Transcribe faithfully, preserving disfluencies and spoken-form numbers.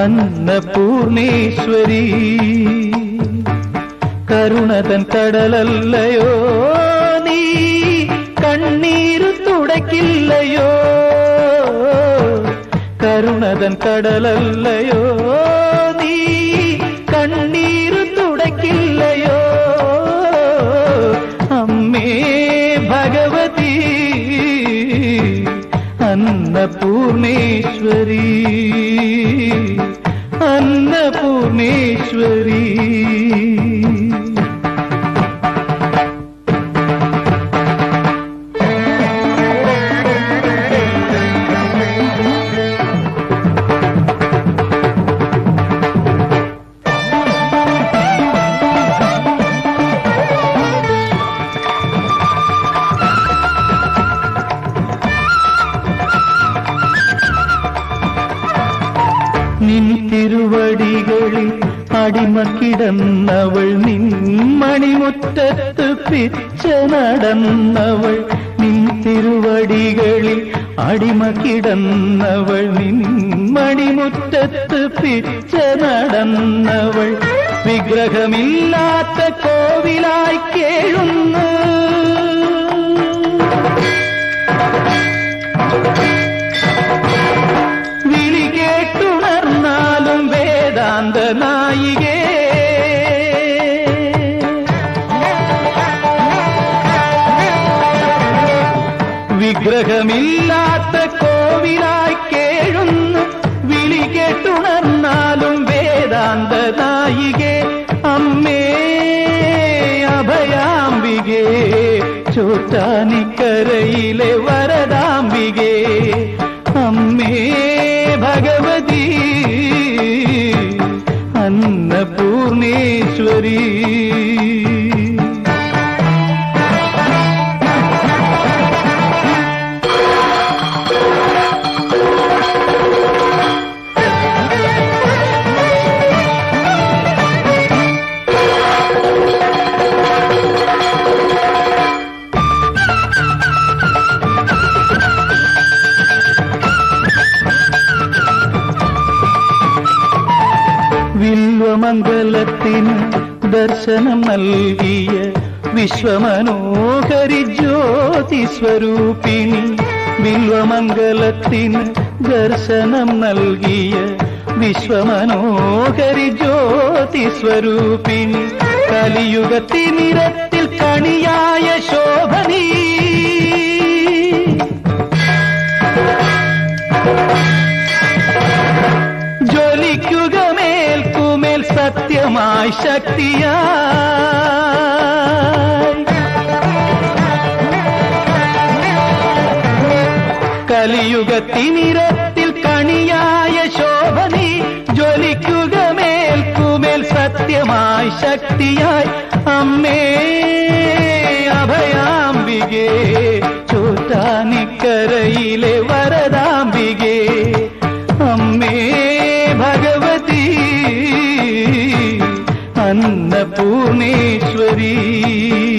അന്നപൂർണേശ്വരി കരുണതൻ കടലല്ലയോ നീ കണ്ണീരു തുടക്കില്ലയോ കരുണതൻ കടലല്ലയോ നീ കണ്ണീരു തുടക്കില്ലയോ അമ്മേ ഭഗവതി അന്നപൂർണേശ്വരി അന്നപൂർണേശ്വരി നിൻ തിരുവടികളിൽ അടിമക്കിടന്നവൾ നിൻ മണിമുറ്റത്ത് പിച്ച നടന്നവൾ നിൻ തിരുവടികളിൽ അടിമക്കിടന്നവൾ നിൻ മണിമുറ്റത്ത് പിച്ച നടന്നവൾ വിഗ്രഹമില്ലാത്ത കോവിലായി കേഴുന്നു വേദാന്ത നായികേ വിഗ്രഹമില്ലാത്ത കോവിലായി കേഴുന്നു വിളി കേട്ടുണർന്നാലും വേദാന്ത നായികേ അമ്മേ അഭയാംബികേ ചോറ്റാനിക്കരയിലെ വരദാംബികേ അമ്മേ ഭഗവതി അന്നപൂർണേശ്വരി വില്വമംഗലത്തിന് ദർശനം നൽകിയ വിശ്വമനോഹരി ജ്യോതി സ്വരൂപിണി വില്വമംഗലത്തിന് ദർശനം നൽകിയ വിശ്വമനോഹരി ജ്യോതി സ്വരൂപിണി കലിയുഗത്തിനിരത്തിൽ കണിയായ ശോഭനീ ജ്വലിക്കുക മേൽക്കുമേൽ സത്യമായി ശക്തിയായി കലിയുഗത്തിനിരത്തിൽ കണിയായ ശോഭനീ ജ്വലിക്കുക മേൽക്കുമേൽ സത്യമായി ശക്തിയായി അമ്മേ അഭയാംബികേ ചോറ്റാനിക്കരയിലെ വരദാംബികേ അമ്മേ ഭഗവതി അന്നപൂർണേശ്വരി